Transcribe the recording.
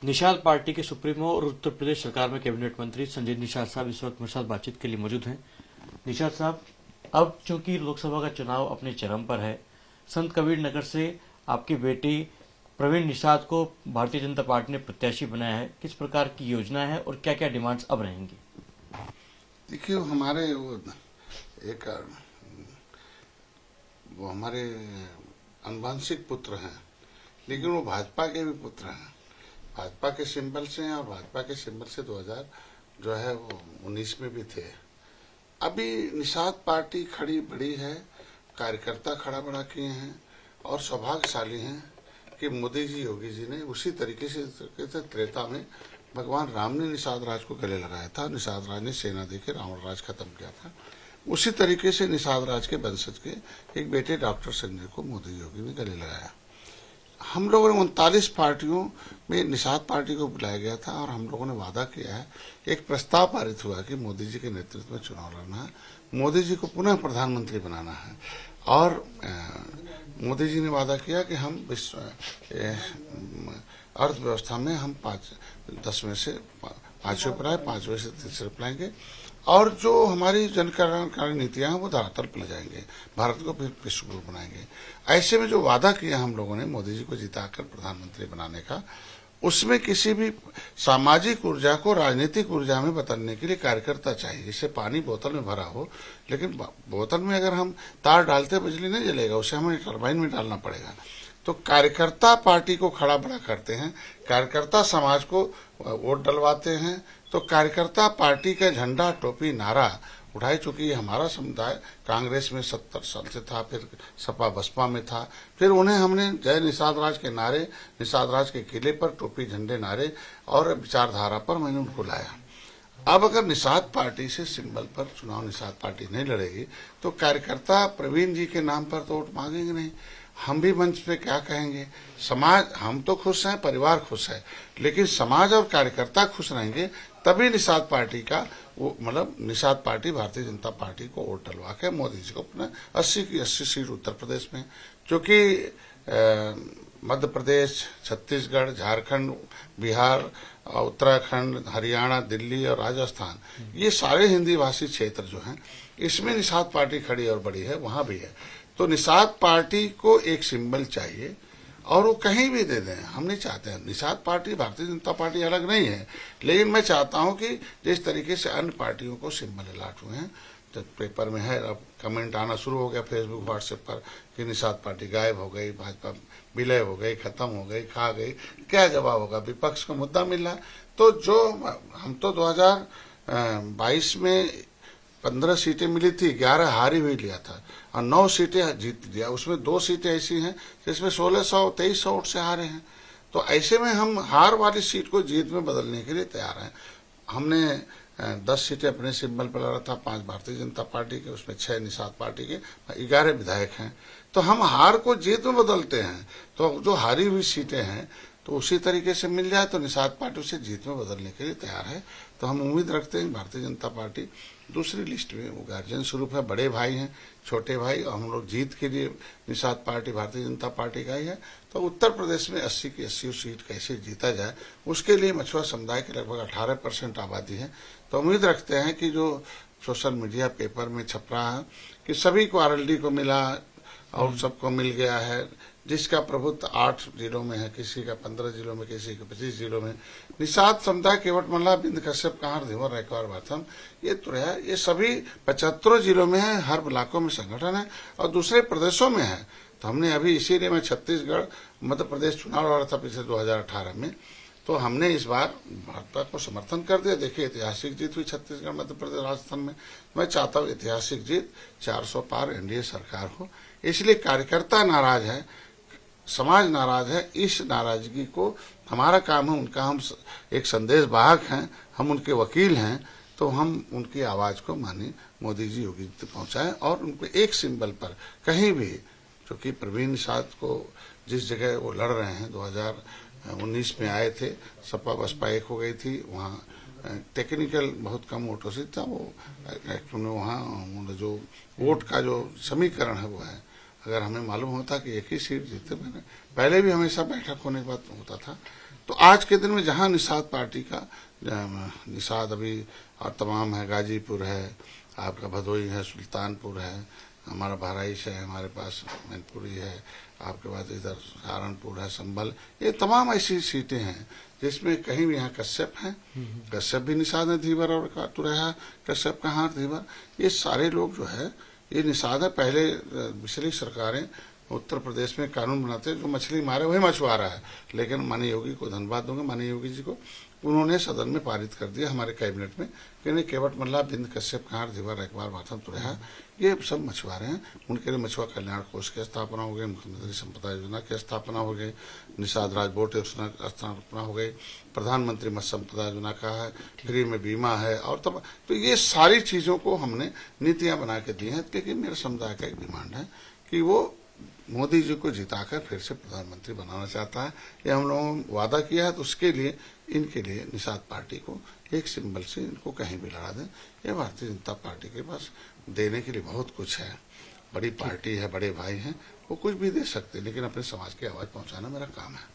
Nishad party के supremo और उत्तर प्रदेश सरकार में कैबिनेट मंत्री संजय निषाद साहब इस वक्त मेरे साथ बातचीत के लिए मौजूद हैं। निषाद साहब, अब चूंकि लोकसभा का चुनाव अपने चरम पर है, संत कबीर नगर से आपकी बेटी प्रवीण निषाद को भारतीय जनता पार्टी ने प्रत्याशी बनाया है। किस प्रकार की योजना है और क्या क्या डिमांड्स अब रहेंगी? देखिए, वो हमारे अनुवांशिक पुत्र हैं, लेकिन वो भाजपा के भी पुत्र हैं। भाजपा के सिंबल से हैं और भाजपा के सिंबल से 2019 में भी थे। अभी निषाद पार्टी खड़ी बड़ी है, कार्यकर्ता खड़ा बड़ा किए हैं और सौभाग्यशाली हैं कि मोदी जी, योगी जी ने उसी तरीके से त्रेता में भगवान राम ने निषाद राज को गले लगाया था। निषाद राज ने सेना देकर रावण राज खत्म किया था। उसी तरीके से निषाद राज के वंशज के एक बेटे डॉक्टर संजय को मोदी योगी ने गले लगाया। हम लोगों ने 39 पार्टियों में निषाद पार्टी को बुलाया गया था और हम लोगों ने वादा किया है, एक प्रस्ताव पारित हुआ कि मोदी जी के नेतृत्व में चुनाव लड़ना है, मोदी जी को पुनः प्रधानमंत्री बनाना है। और मोदी जी ने वादा किया कि हम अर्थव्यवस्था में हम 10 में से 5वें पर आए, 5वें से तीसरे पर आएंगे और जो हमारी जन कल्याणकारी नीतियां हैं वो धरातल पर ले जाएंगे, भारत को फिर विश्व गुरु बनाएंगे। ऐसे में जो वादा किया हम लोगों ने मोदी जी को जिताकर प्रधानमंत्री बनाने का, उसमें किसी भी सामाजिक ऊर्जा को राजनीतिक ऊर्जा में बदलने के लिए कार्यकर्ता चाहिए। जैसे पानी बोतल में भरा हो, लेकिन बोतल में अगर हम तार डालते बिजली नहीं जलेगा, उसे हमें टरबाइन में डालना पड़ेगा। तो कार्यकर्ता पार्टी को खड़ा बड़ा करते हैं, कार्यकर्ता समाज को वोट डलवाते हैं। तो कार्यकर्ता पार्टी का झंडा, टोपी, नारा उठाई। चूंकि हमारा समुदाय कांग्रेस में 70 साल से था, फिर सपा बसपा में था, फिर उन्हें हमने जय निषाद राज के नारे, निषाद राज के किले पर टोपी, झंडे, नारे और विचारधारा पर मैंने उनको लाया। अब अगर निषाद पार्टी से सिंबल पर चुनाव निषाद पार्टी नहीं लड़ेगी तो कार्यकर्ता प्रवीण जी के नाम पर तो वोट मांगेंगे नहीं। हम भी मंच पे क्या कहेंगे? समाज, हम तो खुश हैं, परिवार खुश है, लेकिन समाज और कार्यकर्ता खुश रहेंगे तभी निषाद पार्टी का वो निषाद पार्टी भारतीय जनता पार्टी को वोट डलवा के मोदी जी को अपना 80 की 80 सीट उत्तर प्रदेश में, क्योंकि मध्य प्रदेश, छत्तीसगढ़, झारखंड, बिहार, उत्तराखंड, हरियाणा, दिल्ली और राजस्थान, ये सारे हिंदी भाषी क्षेत्र जो हैं, इसमें निषाद पार्टी खड़ी और बड़ी है, वहां भी है। तो निषाद पार्टी को एक सिंबल चाहिए और वो कहीं भी दे दें, हम नहीं चाहते हैं। निषाद पार्टी, भारतीय जनता पार्टी अलग नहीं है, लेकिन मैं चाहता हूं कि जिस तरीके से अन्य पार्टियों को सिंबल अलाट हुए हैं, तो पेपर में है, अब कमेंट आना शुरू हो गया फेसबुक, व्हाट्सएप पर कि निषाद पार्टी गायब हो गई, भाजपा विलय हो गई, खत्म हो गई, खा गई। क्या जवाब होगा? विपक्ष को मुद्दा मिल रहा है। तो जो हम तो 2022 में 15 सीटें मिली थी, 11 हारी हुई लिया था और 9 सीटें जीत दिया। उसमें 2 सीटें ऐसी हैं जिसमें 1600-2300 वोट से हारे हैं। तो ऐसे में हम हार वाली सीट को जीत में बदलने के लिए तैयार हैं। हमने 10 सीटें अपने सिंबल पर लड़ा था, 5 भारतीय जनता पार्टी के, उसमें 6 निषाद पार्टी के, 11 विधायक हैं। तो हम हार को जीत में बदलते हैं। तो जो हारी हुई सीटें हैं तो उसी तरीके से मिल जाए तो निषाद पार्टी उसे जीत में बदलने के लिए तैयार है। तो हम उम्मीद रखते हैं भारतीय जनता पार्टी दूसरी लिस्ट में, वो गार्जियन स्वरूप है, बड़े भाई हैं, छोटे भाई, और हम लोग जीत के लिए निषाद पार्टी भारतीय जनता पार्टी का ही है। तो उत्तर प्रदेश में 80 की 80 सीट कैसे जीता जाए, उसके लिए मछुआ समुदाय की लगभग 18% आबादी है। तो उम्मीद रखते हैं कि जो सोशल मीडिया पेपर में छप रहा है कि सभी को RLD को मिला और सबको मिल गया है, जिसका प्रभुत्व 8 जिलों में है, किसी का 15 जिलों में, किसी का 25 जिलों में, निषाद समुदाय केवट मल्ला, बिंद कश्यप, कांवर, धीवर, रैकवार, भाथम, ये तो है, ये सभी 75 जिलों में है, हर ब्लॉकों में संगठन है और दूसरे प्रदेशों में है। तो हमने अभी इसीलिए मैं छत्तीसगढ़, मध्य प्रदेश चुनाव लड़ा था पिछले 2018 में, तो हमने इस बार भाजपा को समर्थन कर दिया। देखिए, ऐतिहासिक जीत हुई छत्तीसगढ़, मध्य प्रदेश, राजस्थान में। मैं चाहता हूँ ऐतिहासिक जीत, 400 पार NDA सरकार हो। इसलिए कार्यकर्ता नाराज है, समाज नाराज है। इस नाराजगी को हमारा काम है, उनका हम एक संदेश वाहक हैं, हम उनके वकील हैं। तो हम उनकी आवाज को माननीय मोदी जी, योगी जी तक पहुंचाएं और उनको एक सिंबल पर कहीं भी, क्योंकि प्रवीण निषाद को जिस जगह वो लड़ रहे हैं, 2019 में आए थे, सपा बसपा एक हो गई थी, वहाँ टेक्निकल बहुत कम वोटों से था वो एक्चुअली। वहाँ जो वोट का जो समीकरण है वो है, अगर हमें मालूम होता कि एक ही सीट जीते, मैंने पहले भी हमेशा बैठक होने के बाद होता था, तो तो आज के दिन में जहां निषाद पार्टी का निषाद अभी और तमाम है, गाजीपुर है, आपका भदोई है, सुल्तानपुर है, हमारा बहराइच है, हमारे पास मैनपुरी है, आपके पास इधर सहारनपुर है, संभल, ये तमाम ऐसी सीटें हैं जिसमें कहीं भी यहाँ कश्यप हैं, कश्यप भी निषाद है, धीवर और तुरैया कश्यप का हाथ धीवर, ये सारे लोग जो है ये निषाद है। पहले पिछली सरकारें उत्तर प्रदेश में कानून बनाते जो मछली मारे वही मछुआरा है, लेकिन माननीय योगी को धन्यवाद दूंगा, माननीय योगी जी को, उन्होंने सदन में पारित कर दिया हमारे कैबिनेट में कि केवट मल्ला, बिंद कश्यप, कहार, धीवर, रखवार, भाथम, तुरैया ये सब मछुआरे हैं। उनके लिए मछुआ कल्याण कोष की स्थापना हो गई, मुख्यमंत्री संपदा योजना की स्थापना हो गई, निषाद राज बोर्ड की स्थापना हो गई, प्रधानमंत्री मत्स्य संपदा योजना का है, फ्री में बीमा है, और तब तो ये सारी चीजों को हमने नीतियां बना के दी हैं। क्योंकि मेरे समुदाय का एक डिमांड है कि वो मोदी जी को जिताकर फिर से प्रधानमंत्री बनाना चाहता है। ये हम लोगों ने वादा किया है, तो उसके लिए इनके लिए निषाद पार्टी को एक सिंबल से इनको कहीं भी लड़ा दें। ये भारतीय जनता पार्टी के पास देने के लिए बहुत कुछ है, बड़ी पार्टी है, बड़े भाई हैं, वो कुछ भी दे सकते, लेकिन अपने समाज की आवाज पहुंचाना मेरा काम है।